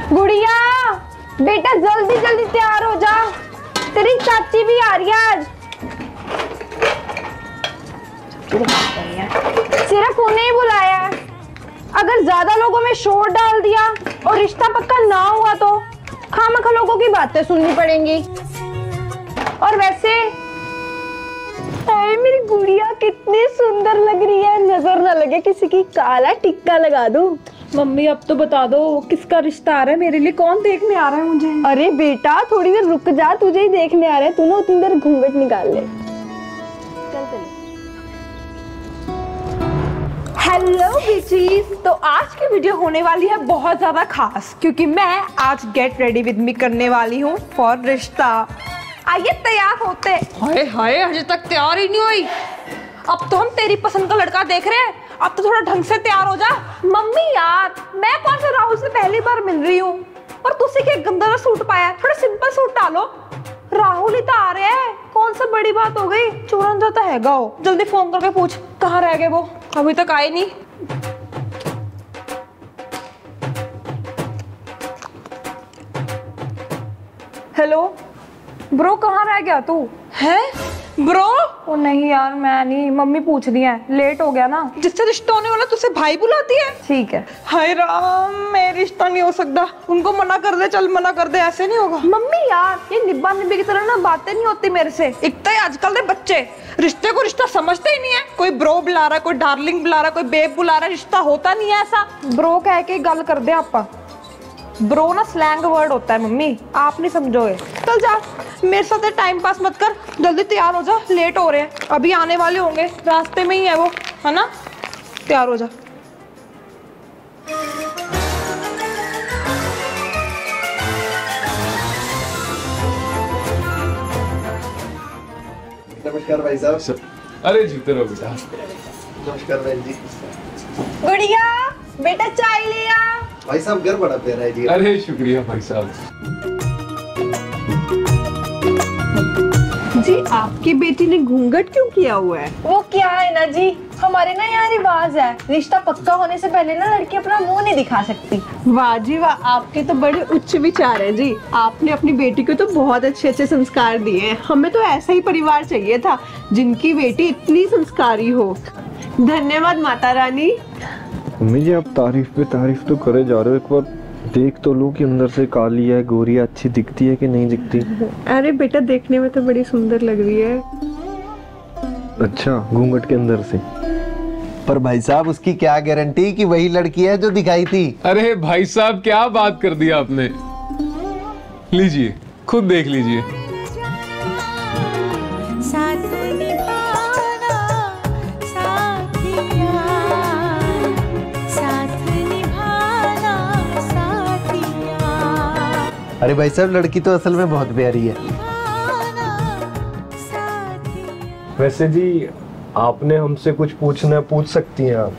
गुड़िया बेटा जल्दी जल्दी तैयार हो जा, तेरी चाची भी आ रही है आज। सिर्फ उन्हें ही बुलाया है, अगर ज्यादा लोगों में शोर डाल दिया और रिश्ता पक्का ना हुआ तो खामखा लोगों की बातें सुननी पड़ेंगी। और वैसे मेरी गुड़िया कितनी सुंदर लग रही है, नजर ना लगे किसी की, काला टिक्का लगा दूं। मम्मी अब तो बता दो किसका रिश्ता आ रहा है, मेरे लिए कौन देखने आ रहा है मुझे? अरे बेटा थोड़ी देर रुक जा, तुझे ही देखने आ रहा है, तू ना उतनी देर घूंघट निकाल ले। चल हेलो बिचीज, तो आज की वीडियो होने वाली है बहुत ज्यादा खास, क्योंकि मैं आज गेट रेडी विद मी करने वाली हूँ फॉर रिश्ता। आइए तैयार होते। हाय हाय अभी तक तैयार ही नहीं हुई। अब तो हम तेरी पसंद का लड़का देख रहे हैं, अब तो थोड़ा ढंग से तैयार हो जा। मम्मी यार मैं कौन सा राहुल से पहली बार मिल रही हूँ, और तुझसे क्या गंदा सा सूट पाया, थोड़ा सिंपल सूट डालो। राहुल ही तो आ रहे हैं, कौन सा बड़ी बात हो गई, चोरन जाता है गाओ। जल्दी फोन करके पूछ कहाँ रह गए वो, अभी तक आए नहीं। हेलो ब्रो, कहाँ रह गया तू? है ब्रो? ओ नहीं यार मैं नहीं, मम्मी पूछ रही है, लेट हो गया ना। जिससे रिश्ता होने वाला तुझसे भाई बुलाती है? ठीक है। हाय राम, मैं रिश्ता नहीं हो सकता, उनको मना कर दे, चल मना कर दे, ऐसे नहीं होगा। मम्मी यार ये निब्बा निब्बी की तरह ना बातें नहीं होती मेरे से। एक तो आजकल के बच्चे रिश्ते को रिश्ता समझते ही नहीं है, कोई ब्रो बुला रहा है, कोई डार्लिंग बुला रहा है, कोई बेब बुला रहा है, रिश्ता होता नहीं है ऐसा। ब्रो कह के गल कर दे आपा, ब्रो ना स्लैंग वर्ड होता है मम्मी, आप नहीं समझोगे। चल जा, मेरे साथ टाइम पास मत कर, जल्दी तैयार हो जा, लेट हो रहे हैं, अभी आने वाले होंगे, रास्ते में ही है वो, है ना? तैयार हो जा। नमस्कार भाई साहब। अरे जीते रहो बेटा। नमस्कार बहन जी। गुड़िया बेटा चाय ले आ। भाई साहब घर बड़ा प्यारा है जी। अरे शुक्रिया भाई साहब। जी आपकी बेटी ने घूंघट क्यों किया हुआ है? वो क्या है ना जी, हमारे ना यहाँ रिवाज है, रिश्ता पक्का होने से पहले ना लड़की अपना मुंह नहीं दिखा सकती। वाह जी वाह, आपके तो बड़े उच्च विचार हैं जी, आपने अपनी बेटी को तो बहुत अच्छे अच्छे संस्कार दिए हैं। हमें तो ऐसा ही परिवार चाहिए था जिनकी बेटी इतनी संस्कारी हो। धन्यवाद माता रानी। मम्मी जी आप तारीफ पे तारीफ तो करे जा रहे हो, एक बार देख तो लो कि अंदर से काली है गोरी है, अच्छी दिखती है कि नहीं दिखती। अरे बेटा देखने में तो बड़ी सुंदर लग रही है। अच्छा घूंघट के अंदर से? पर भाई साहब उसकी क्या गारंटी कि वही लड़की है जो दिखाई थी। अरे भाई साहब क्या बात कर दिया आपने, लीजिए खुद देख लीजिए। अरे भाई साहब लड़की तो असल में बहुत प्यारी है। वैसे जी आपने हमसे कुछ पूछना पूछ सकती हैं आप।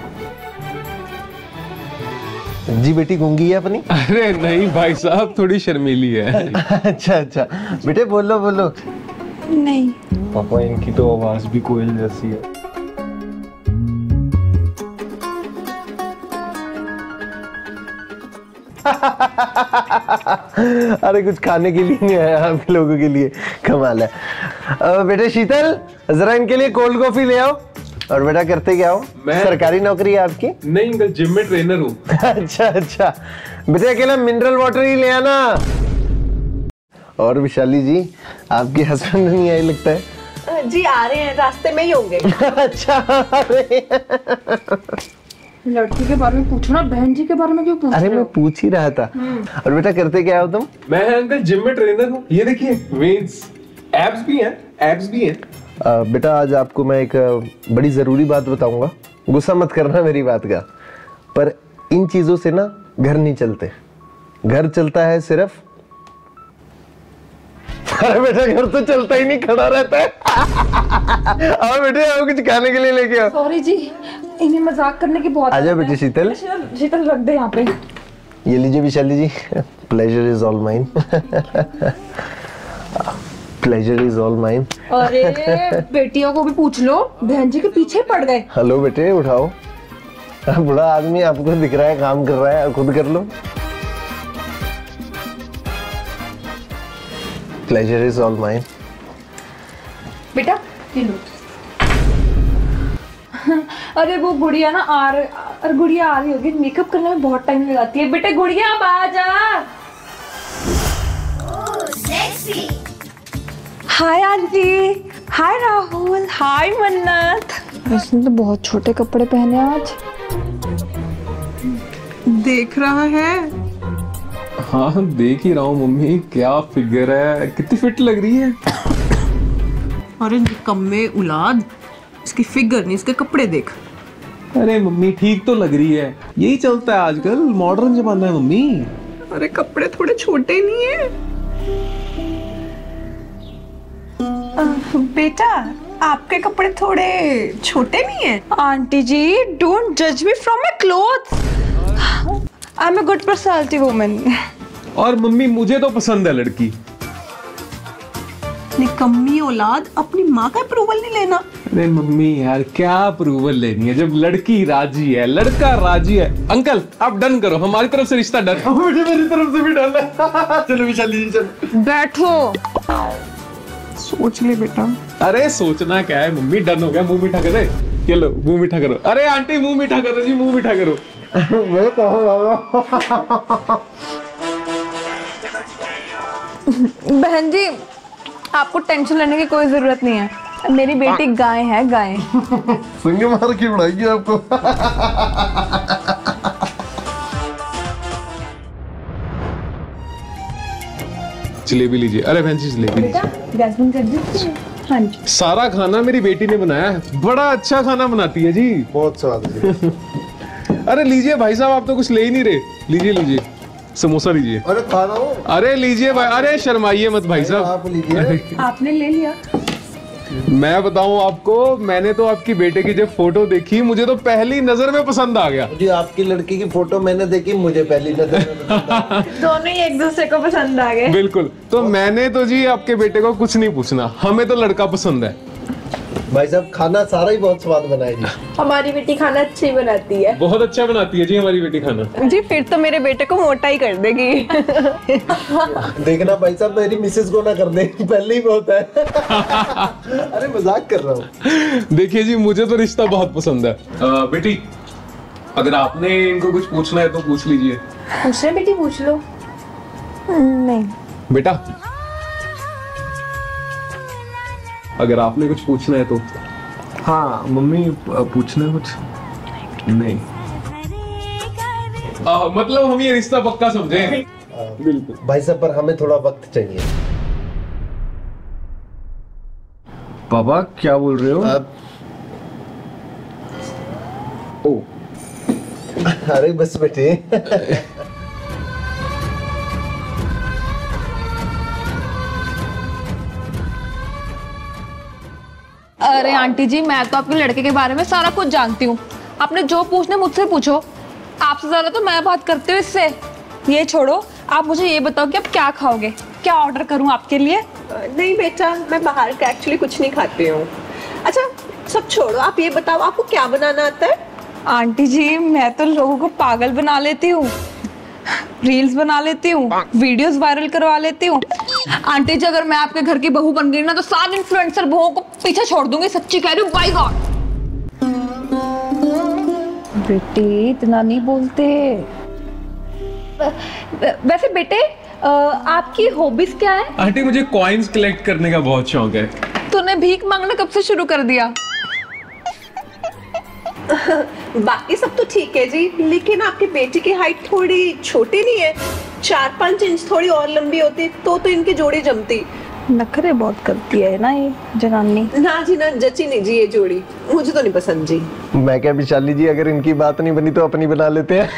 जी बेटी गूंगी है अपनी? अरे नहीं भाई साहब थोड़ी शर्मीली है। अच्छा अच्छा बेटे बोलो बोलो। नहीं पापा इनकी तो आवाज भी कोयल जैसी है। अरे कुछ खाने के लिए नहीं आया आप लोगों के लिए, कमाल है। बेटे शीतल जरा इनके लिए कोल्ड कॉफी ले आओ। और बेटा करते क्या हो? सरकारी नौकरी है आपकी? नहीं अंकल जिम में ट्रेनर हूँ। अच्छा अच्छा बेटे अकेला मिनरल वाटर ही ले आना। और विशाली जी आपके हस्बैंड नहीं आए लगता है? जी आ रहे हैं, रास्ते में ही होंगे। अच्छा लड़की के बारे में पूछना, बहन जी के बारे में क्यों पूछ रहे हो? अरे मैं पूछ ही रहा था। और बेटा करते क्या हो तुम? मैं अंकल जिम में ट्रेनर हूँ, ये देखिए वेन्स, एब्स भी हैं, एब्स भी हैं। बेटा आज आपको मैं एक बड़ी जरूरी बात बताऊंगा, गुस्सा मत करना मेरी बात का, पर इन चीजों से ना घर नहीं चलते, घर चलता है सिर्फ। अरे बेटा घर तो चलता ही नहीं, खड़ा रहता है। आओ बेटे आओ कुछ खाने के लिए लेके आओ। सॉरी जी, इन्हें मजाक करने की बहुत आजा बेटी शीतल। शीतल रख दे यहाँ पे। ये लीजिए Vishali ji, pleasure is all mine. Pleasure is all mine. अरे बेटियों को भी पूछ लो, बहन जी के पीछे पड़ गए। हेलो बेटे उठाओ, बड़ा आदमी आपको दिख रहा है काम कर रहा है, खुद कर लो। Pleasure is all mine. बेटा ये लो। अरे वो गुड़िया ना अरे गुड़िया आ रही होगी, मेकअप करने में बहुत टाइम लगाती है। बेटे गुड़िया अब आ जा। हाय आंटी, हाय राहुल, हाय मन्नत। इसने तो बहुत छोटे कपड़े पहने आज। देख रहा है? हाँ देख ही रहा हूँ मम्मी, क्या फिगर है, कितनी फिट लग रही है। अरे निकम्मे औलाद, इसकी फिगर नहीं इसके कपड़े देख। अरे मम्मी ठीक तो लग रही है, यही चलता है आजकल, मॉडर्न जमाना है मम्मी। अरे कपड़े थोड़े छोटे नहीं है? बेटा आपके कपड़े थोड़े छोटे नहीं है? आंटी जी डोंट जज me from my clothes, I am a good personality woman. और मम्मी मुझे तो पसंद है लड़की। निकम्मी औलाद, अपनी माँ का अप्रूवल नहीं लेना। अरे मम्मी यार क्या अप्रूवल लेनी है, जब लड़की राजी है, लड़का राजी है। अंकल आप डन करो, हमारी तरफ से रिश्ता डन। मुझे मेरी तरफ से भी डन है। चलो विशाली जी चलो। बैठो। सोच ले बेटा। अरे सोचना क्या है मम्मी, डन हो गया, मुंह मीठा करे। चलो मुंह मीठा करो। अरे आंटी मुंह मीठा करो जी, मुंह मीठा करो। मैं कहूँ बहन जी आपको टेंशन लेने की कोई जरूरत नहीं है, मेरी बेटी गाय है, गाय। संगे मार के उड़ाएगी आपको। जलेबी लीजिए। अरे बहन जी जलेबी लीजिए। गैस बंद कर दीजिए। हाँ जी। सारा खाना मेरी बेटी ने बनाया है, बड़ा अच्छा खाना बनाती है जी। बहुत स्वाद। अरे लीजिए भाई साहब, आप तो कुछ ले ही नहीं रहे। लीजिए लीजिए, समोसा लीजिए। अरे खा रहा हूँ। अरे लीजिए भाई, अरे शर्माइए मत भाई साहब। आप लीजिए। आपने ले लिया। मैं बताऊं आपको, मैंने तो आपकी बेटे की जब फोटो देखी, मुझे तो पहली नजर में पसंद आ गया। जी आपकी लड़की की फोटो मैंने देखी, मुझे पहली नजर में पसंद आ गई। दोनों ही एक दूसरे को पसंद आ गए। बिल्कुल, तो मैंने तो जी आपके बेटे को कुछ नहीं पूछना, हमें तो लड़का पसंद है। भाई साहब खाना सारा ही बहुत स्वाद बनाए जी। हमारी बेटी खाना अच्छी बनाती है। बहुत अच्छा बनाती है जी हमारी बेटी खाना। जी फिर तो मेरे बेटे को मोटा ही कर देगी। देखना भाई साहब मेरी मिसेस को ना कर दे, पहले ही बहुत है। अरे मजाक कर रहा हूँ। देखिए जी मुझे तो रिश्ता बहुत पसंद है। बेटी अगर आपने इनको कुछ पूछना है तो पूछ लीजिए। पूछ रहे बेटी, पूछ लो। नहीं बेटा अगर आपने कुछ पूछना है तो। हाँ मम्मी पूछना है कुछ? नहीं मतलब हम ये रिश्ता पक्का समझे। बिल्कुल भाई साहब पर हमें थोड़ा वक्त चाहिए। पापा क्या बोल रहे हो? ओ अरे बस बेटे। अरे आंटी जी मैं तो आपके लड़के के बारे में सारा कुछ जानती हूँ, आपने जो पूछना मुझसे पूछो, आपसे ज्यादा तो मैं बात करती हूँ इससे। ये छोड़ो, आप मुझे ये बताओ कि आप क्या खाओगे, क्या ऑर्डर करूँ आपके लिए? नहीं बेटा, मैं बाहर का एक्चुअली कुछ नहीं खाती हूँ। अच्छा सब छोड़ो, आप ये बताओ आपको क्या बनाना आता है? आंटी जी मैं तो लोगों को पागल बना लेती हूँ, रील्स बना लेती हूँ, वीडियोस वायरल करवा लेती हूँ। आंटी जी अगर मैं आपके घर की बहू बन गई ना तो सारे इन्फ्लुएंसर बहुओं को पीछे छोड़ दूंगी, सच्ची कह रही हूँ। By God. बेटे इतना नहीं बोलते। वैसे बेटे आपकी हॉबीज क्या है? आंटी मुझे कॉइन्स कलेक्ट करने का बहुत शौक है। तूने भीख मांगना कब से शुरू कर दिया? बाकी सब तो ठीक है जी, लेकिन आपकी बेटी की हाइट थोड़ी छोटी नहीं है? 4-5 इंच थोड़ी और लंबी होती तो इनकी जोड़ी जमती। नखरे बहुत करती है ना ये जनानी। ना जी ना, जची नहीं जी ये जोड़ी, मुझे तो नहीं पसंद जी। मैं क्या विशाली जी, अगर इनकी बात नहीं बनी तो अपनी बना लेते हैं।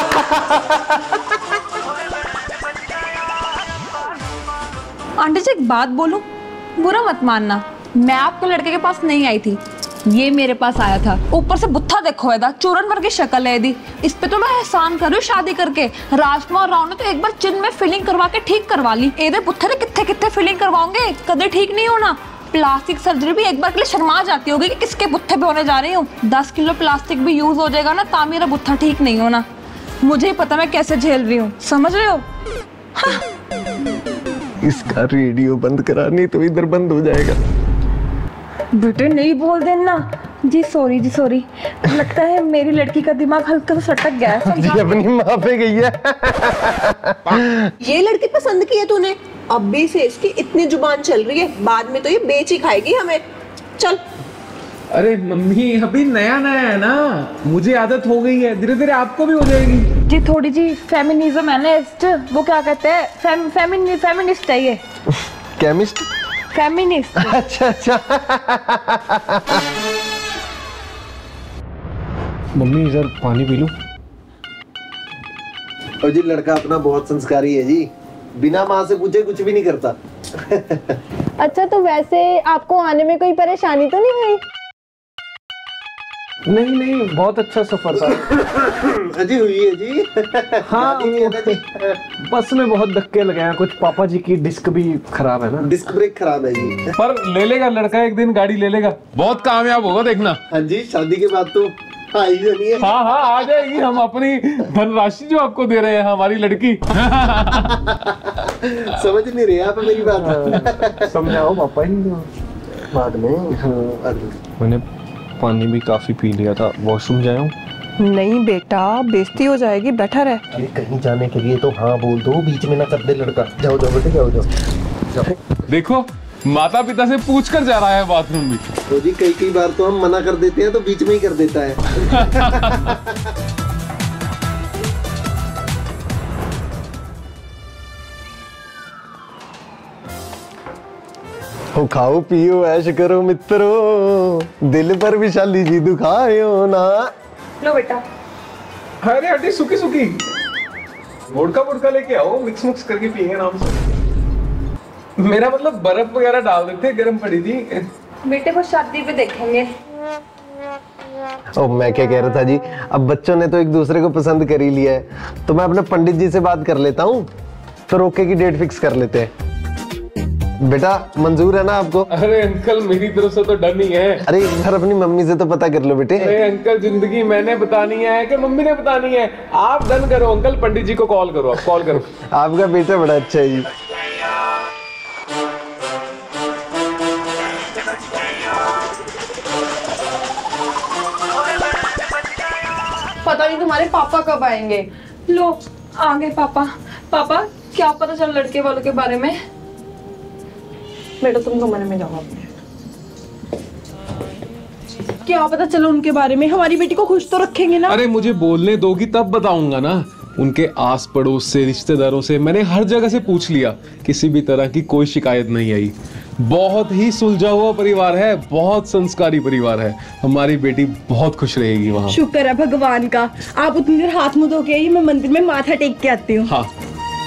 आंटी जी एक बात बोलूं, बुरा मत मानना, मैं आपके लड़के के पास नहीं आई थी, ये मेरे पास आया था। ऊपर से बुत्था देखो एदा, चूरन भर की शक्ल है एदी। इस पे तो मैं एहसान कर रही हूँ शादी करके। राजकुमार राव ने तो एक बार चिन में फिलिंग करवा के ठीक करवा ली, एदे बुत्थे ने कितने कितने फिलिंग करवाओगे, कदे ठीक नहीं होना। प्लास्टिक सर्जरी भी एक बार के लिए शर्मा जाती होगी कि किसके बुत्थे पे होने जा रही हूँ। 10 किलो प्लास्टिक भी यूज हो जाएगा ना ता मेरा बुत्था ठीक नहीं होना। मुझे ही पता मैं कैसे झेल रही हूँ, समझ रहे हो? हाँ। इसका रेडियो बंद करा, नहीं तो इधर बंद हो जाएगा। बेटे नहीं बोल देना जी, सॉरी जी सॉरी। लगता है मेरी लड़की का दिमाग हल्का सा सटक गया है। जी अपनी माँ पे गई है। ये लड़की पसंद की है तूने? अभी से इसकी इतनी जुबान चल रही है, बाद में तो ये बेच ही खाएगी हमें। चल। अरे मम्मी अभी नया नया है ना, मुझे आदत हो गई है, धीरे धीरे आपको भी हो जाएगी। जी थोड़ी जी फेमिनिज्म है ना, वो क्या कहते हैं, फेमिनिस्ट है ये। केमिस्ट? फेमिनिस्ट। अच्छा अच्छा। मम्मी इधर पानी पी लूं? और जी लड़का अपना बहुत संस्कारी है जी, बिना माँ से पूछे कुछ भी नहीं करता। अच्छा तो वैसे आपको आने में कोई परेशानी तो नहीं हुई? नहीं नहीं, बहुत अच्छा सफर था। अजी हुई है जी। हाँ बस में बहुत धक्के लगे हैं, कुछ पापा जी की डिस्क भी खराब है ना। डिस्क ब्रेक खराब है जी। पर ले लेगा लड़का, एक दिन गाड़ी ले लेगा, बहुत कामयाब होगा देखना। हाँ जी, शादी के बाद तो आई जानी है। हाँ हाँ आ जाएगी, हम अपनी धनराशि जो आपको दे रहे हैं, हमारी लड़की। समझ नहीं रहे आप मेरी बात। समझाओ पापा ही बाद में। मैंने पानी भी काफी पी लिया था, वॉशरूम जाऊं? नहीं बेटा, बेइज्जती हो जाएगी, बैठा रह। अरे कहीं जाने के लिए तो हाँ बोल दो, बीच में ना कर दे लड़का। जाओ जाओ बेटे, जाओ जाओ। देखो माता पिता से पूछ कर जा रहा है बाथरूम भी। तो जी कई बार तो हम मना कर देते हैं तो बीच में ही कर देता है। हो खाओ पियो ऐश करो मित्रों, दिल पर विशाली जी दुखायो ना। लो बेटा। अरे हटी सुखी सुखी, वोडका लेके आओ, मिक्स करके पिएंगे आराम से। मेरा मतलब बर्फ वगैरह डाल देते, गर्म पड़ी थी। बेटे को शादी पे देखेंगे। ओ मैं क्या कह रहा था जी, अब बच्चों ने तो एक दूसरे को पसंद कर ही लिया है, तो मैं अपने पंडित जी से बात कर लेता हूँ, तो रोके की डेट फिक्स कर लेते हैं। बेटा मंजूर है ना आपको? अरे अंकल मेरी तरफ से तो डन ही है। अरे एक बार अपनी मम्मी से तो पता कर लो बेटे। अरे अंकल जिंदगी मैंने बतानी है कि मम्मी ने बतानी है? आप डन करो अंकल, पंडित जी को कॉल करो, आप कॉल करो। आपका बेटा बड़ा अच्छा है जी। पता नहीं तुम्हारे पापा कब आएंगे। लो आ गए पापा। पापा क्या पता चल लड़के वालों के बारे में? बेटा तुम कमरे में जाओ। क्या पता चलो उनके बारे में, हमारी बेटी को खुश तो रखेंगे ना। अरे मुझे बोलने दोगी तब बताऊंगा ना। उनके आस पड़ोस से, रिश्तेदारों से, मैंने हर जगह से पूछ लिया, किसी भी तरह की कोई शिकायत नहीं आई। बहुत ही सुलझा हुआ परिवार है, बहुत संस्कारी परिवार है, हमारी बेटी बहुत खुश रहेगी वहाँ। शुक्र है भगवान का। आप उतनी देर हाथ मुंह धो के आइए, मैं मंदिर में माथा टेक के आती हूँ। हाँ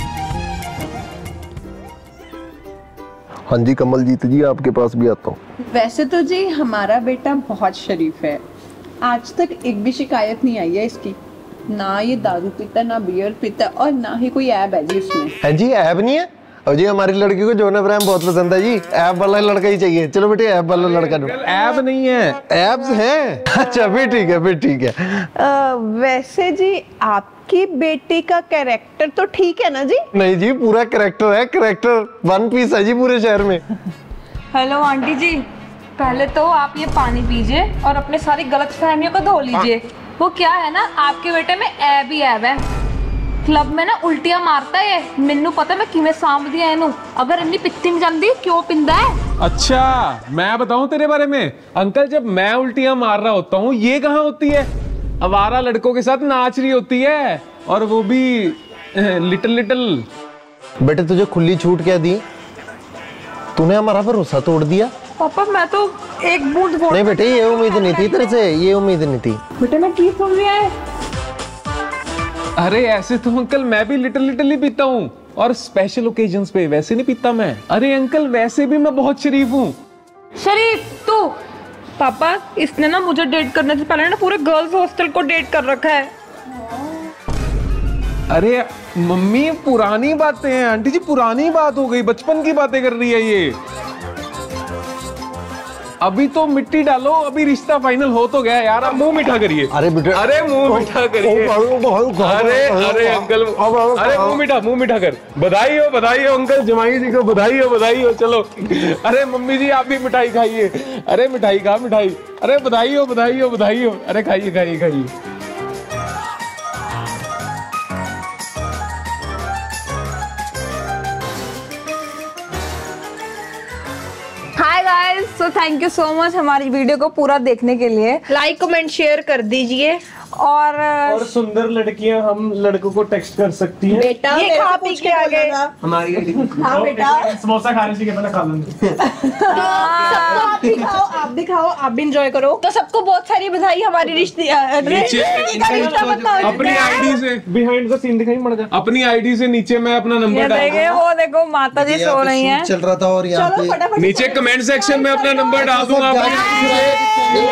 हाँ जी कमलजीत जी, आपके पास भी आता हूँ। वैसे तो जी हमारा बेटा बहुत शरीफ है, आज तक एक भी शिकायत नहीं आई है इसकी। ना ये दारू पीता, ना बियर पीता, और ना ही कोई ऐब है जी इसमें। है जी, ऐब नहीं है? और जी हमारी लड़की को जॉन अब्राहम बहुत पसंद है जी, ऐब वाला लड़का ही चाहिए। चलो बेटे ऐब वाला लड़का दो। ऐब नहीं है, एब्स हैं। अच्छा फिर ठीक है, फिर ठीक है। वैसे जी आपकी बेटी का कैरेक्टर तो ठीक है ना जी? नहीं जी, पूरा कैरेक्टर है, कैरेक्टर वन पीस है जी पूरे शहर में। हेलो आंटी जी, पहले तो आप ये पानी पीजिए और अपने सारी गलतफहमियों को धो लीजिए। वो क्या है ना, आपके बेटे में ऐब ही ऐब है। क्लब में ना उल्टियां मारता है, मेनू पता मैं किवें साम दिया इनू। अगर इन्नी पित्ती नहीं जांदी क्यों पिंदा है? अच्छा मैं बताऊं तेरे बारे में? अंकल जब मैं उल्टियां मार रहा होता हूँ, ये कहाँ होती है? आवारा लड़कों के साथ नाच रही होती है, और वो भी लिटिल। बेटे तुझे खुली छूट क्या दी? तूने हमारा भरोसा तोड़ दिया। पापा मैं तो एक बूंद वोट। नहीं बेटे, ये उम्मीद नहीं थी तेरे से, ये उम्मीद नहीं थी। बेटे मैं की सुन रही है? अरे ऐसे तो अंकल मैं भी लिटिल ही पीता हूँ, और स्पेशल ओकेजन्स पे, वैसे नहीं पीता मैं। अरे अंकल वैसे भी मैं बहुत शरीफ हूँ। शरीफ तू? पापा इसने ना मुझे डेट करने से पहले ना पूरे गर्ल्स हॉस्टल को डेट कर रखा है। अरे मम्मी पुरानी बातें हैं, आंटी जी पुरानी बात हो गई, बचपन की बातें कर रही है ये। अभी तो मिट्टी डालो, अभी रिश्ता फाइनल हो तो गया यार, आप मुंह मीठा करिए। अरे बेटा, अरे मुंह मीठा करिए। अरे अंकल, अरे मुंह मीठा कर। बधाई हो अंकल, जमाई जी को बधाई हो। चलो, अरे मम्मी जी आप भी मिठाई खाइए। अरे मिठाई खा मिठाई। अरे बधाई हो। अरे खाइए। Hi guys, so thank you so much हमारी वीडियो को पूरा देखने के लिए। लाइक कमेंट शेयर कर दीजिए। और सुंदर लड़कियां हम लड़कों को टेक्स्ट कर सकती हैं। बेटा ये खा पी के आ गए। हमारी हाँ बेटा, समोसा खाने से पहले खा लेंगे। सबको आप भी खाओ, आप भी एंजॉय करो। तो सबको बहुत सारी बधाई हमारी रिश्ते अपनी आईडी से बिहाइंड द सीन दिखाई मर जा। अपनी आईडी से नीचे मैं अपना नंबर डाल देखे, वो देखो माता जी सो रही हैं। चल रहा था और यहाँ पे नीचे कमेंट सेक्शन में अपना नंबर डाल दूंगा।